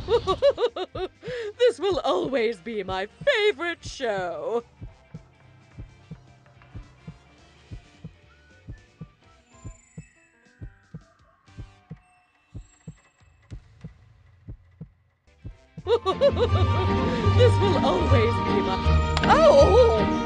This will always be my favorite show. This will always be my... Oh!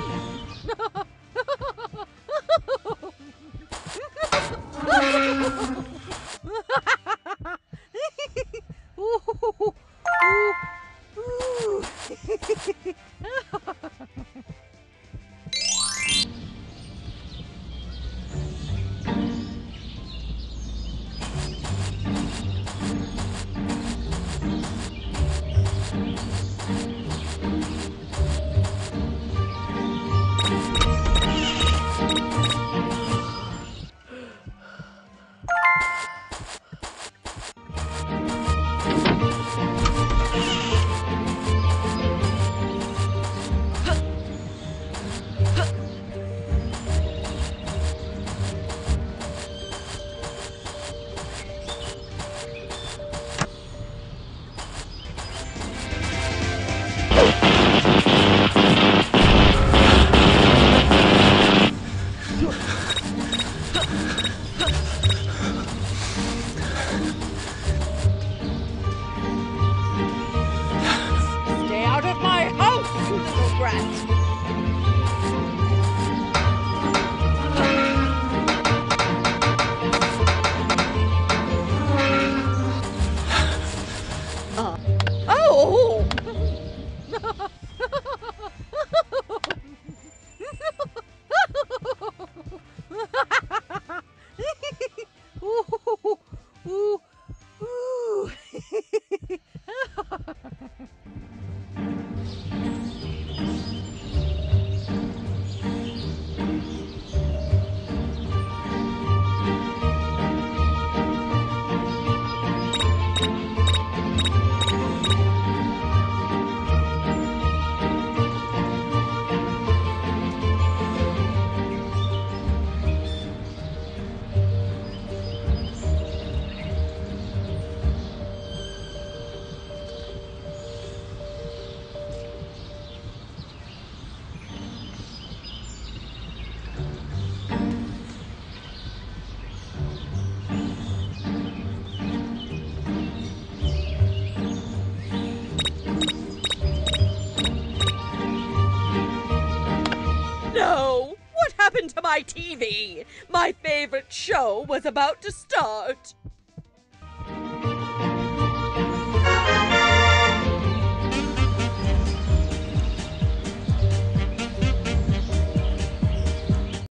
Stay out of my house, you little brat! Oh! No! What happened to my TV? My favorite show was about to start.